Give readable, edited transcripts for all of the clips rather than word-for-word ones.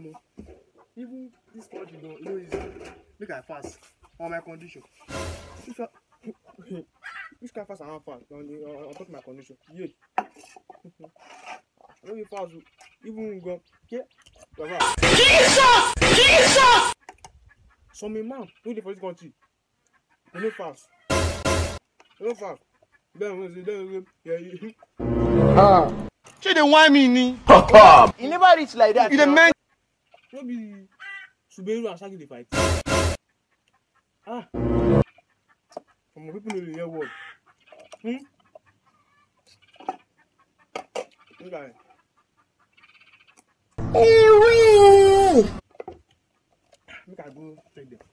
Even this country don't, you know, is make I fast on my condition. Which can fast and fast on top of my condition. Yeah. I don't be fast. Even go. Yeah. Jesus! Jesus! So my man, no dey for this country. You no fast. You no fast. Then yeah. She dey whine me ni. You never reach like that. You dey men. No be Suberu and Shaggy dey fight. Some people know the real word. Okay. Make I go check them.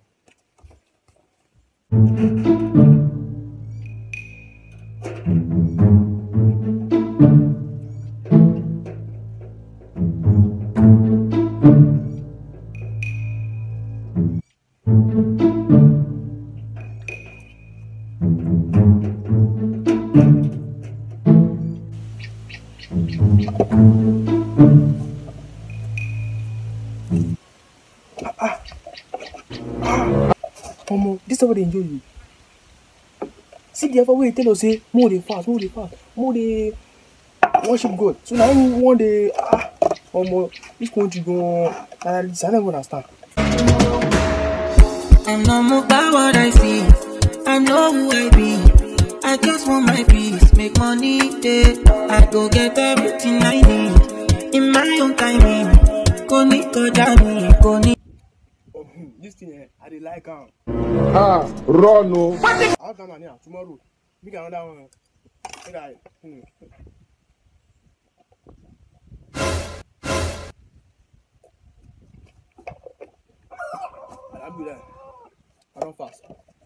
This is what they enjoy you. See the other way tell us say more they fast, more they worship God. So now one day this country go I don't understand. I'm not moved by what I see. I know who I be. I just want my peace, make money, I go get everything I need in my own timing. This thing I dey like am. Run no. I'll come on here tomorrow. Make another one. Make I. Alhamdulillah. I don't fast.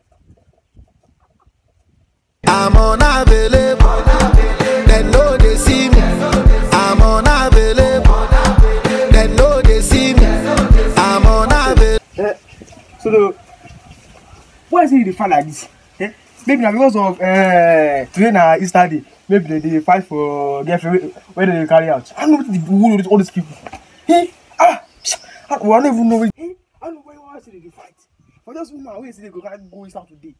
I'm unavailable. They know they see me. I'm unavailable. They know they see me. I'm unavailable. So why is it the fight like this? Maybe now because of today na Easter day. Maybe they fight for girlfriend where they carry out. I don't know all these people. I don't even know. I don't know why they fight. For just woman, where they go Easter today?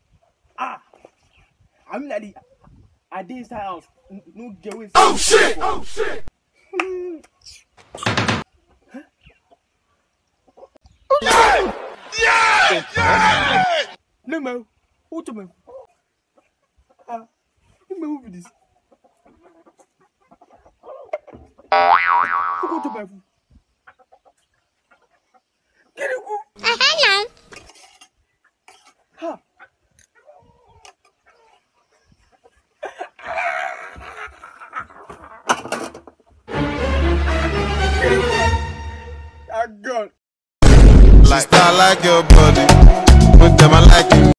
I mean like I did Easter house. No get away. Oh shit! Oh shit! Yeah! Yeah! Yeah! No man, who to me? Who be this? Who go to my food? Kiriku. Hello. Ha. God. Like I like your body, with them I like you.